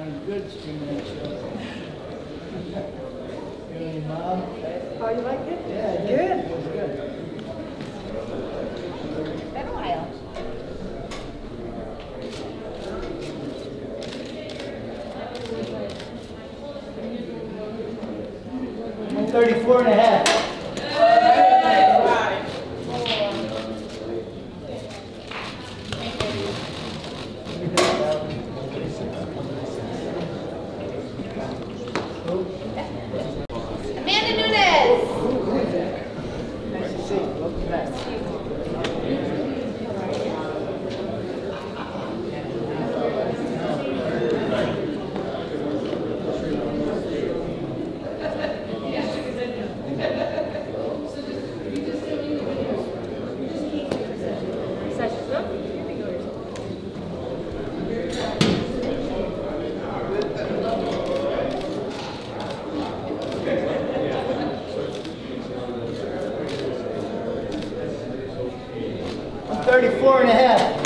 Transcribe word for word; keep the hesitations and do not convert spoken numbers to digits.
darn good streaming that show. You and your mom? Oh, you like it? Yeah, I did. Good. It was good. Been a while. one thirty-four and a half. Amanda Nunes. Nice to see you. Welcome back. thirty-four and a half.